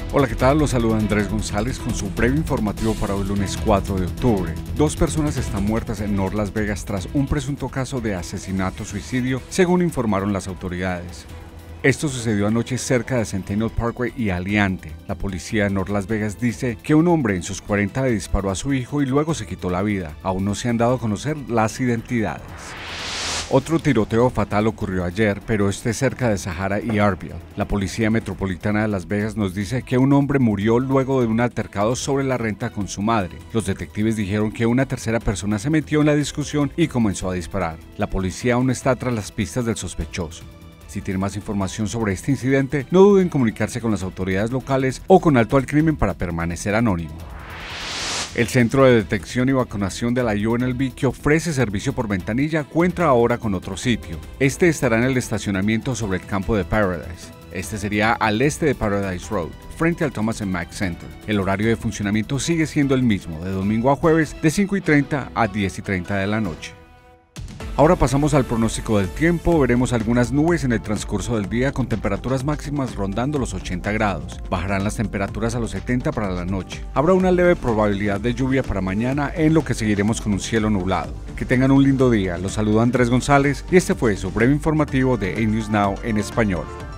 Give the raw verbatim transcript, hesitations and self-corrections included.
Hola, ¿qué tal? Los saluda Andrés González con su breve informativo para hoy lunes cuatro de octubre. Dos personas están muertas en North Las Vegas tras un presunto caso de asesinato-suicidio, según informaron las autoridades. Esto sucedió anoche cerca de Centennial Parkway y Aliante. La policía de North Las Vegas dice que un hombre en sus cuarenta le disparó a su hijo y luego se quitó la vida. Aún no se han dado a conocer las identidades. Otro tiroteo fatal ocurrió ayer, pero este cerca de Sahara y Arville. La Policía Metropolitana de Las Vegas nos dice que un hombre murió luego de un altercado sobre la renta con su madre. Los detectives dijeron que una tercera persona se metió en la discusión y comenzó a disparar. La policía aún está tras las pistas del sospechoso. Si tienen más información sobre este incidente, no duden en comunicarse con las autoridades locales o con Alto al Crimen para permanecer anónimo. El Centro de Detección y Vacunación de la U N L V, que ofrece servicio por ventanilla, cuenta ahora con otro sitio. Este estará en el estacionamiento sobre el campo de Paradise. Este sería al este de Paradise Road, frente al Thomas and Mack Center. El horario de funcionamiento sigue siendo el mismo, de domingo a jueves, de cinco y treinta a diez y treinta de la noche. Ahora pasamos al pronóstico del tiempo. Veremos algunas nubes en el transcurso del día con temperaturas máximas rondando los ochenta grados. Bajarán las temperaturas a los setenta para la noche. Habrá una leve probabilidad de lluvia para mañana, en lo que seguiremos con un cielo nublado. Que tengan un lindo día. Los saluda Andrés González y este fue su breve informativo de A News Now en español.